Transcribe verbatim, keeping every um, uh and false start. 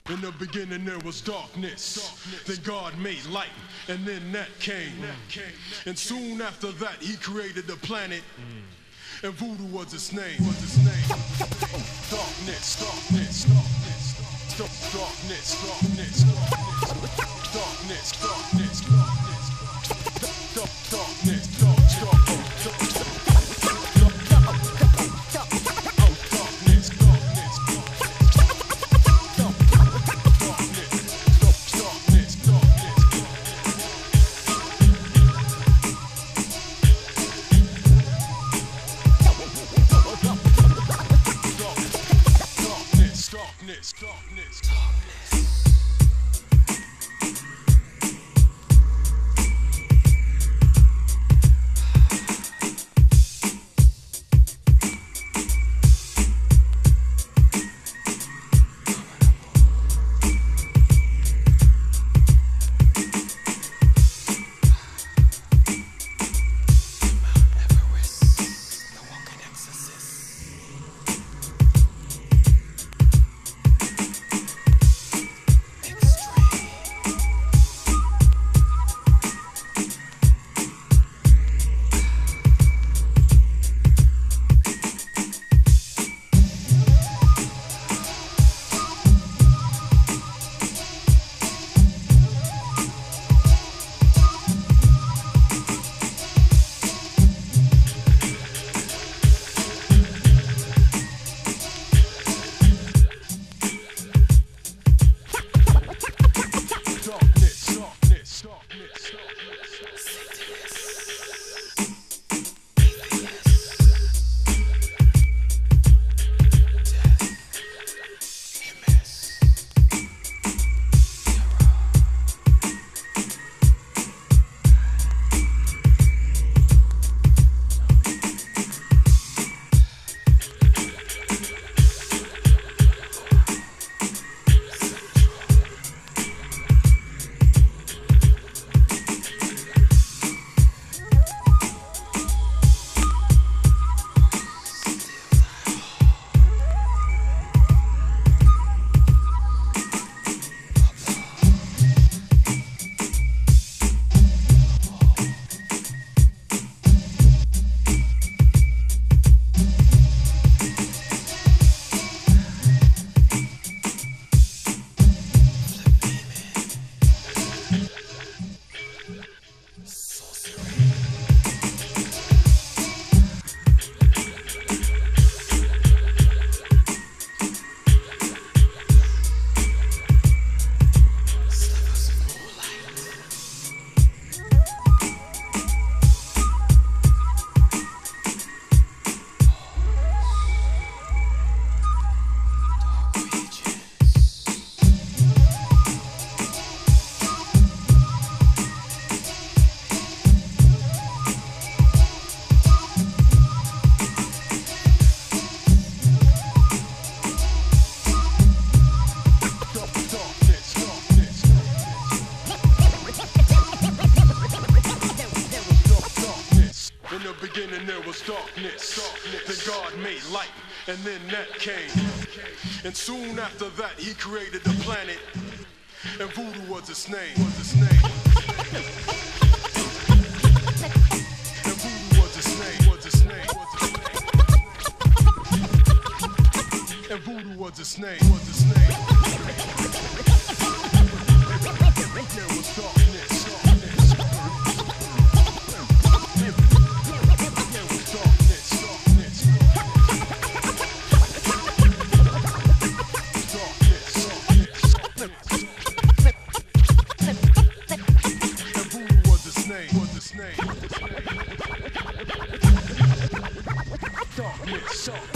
In the beginning there was darkness, then God made light, and then that came. And soon after that he created the planet, and voodoo was its name. Darkness, darkness, darkness, darkness, darkness, darkness, darkness, darkness, darkness, darkness, darkness. Darkness, darkness, darkness. Beginning there was darkness, then God made light, and then that came. And soon after that he created the planet, and voodoo was its name. Was its name. And voodoo was its name. Was its name. And voodoo was its name. Was its name. There was darkness. Darkness, darkness.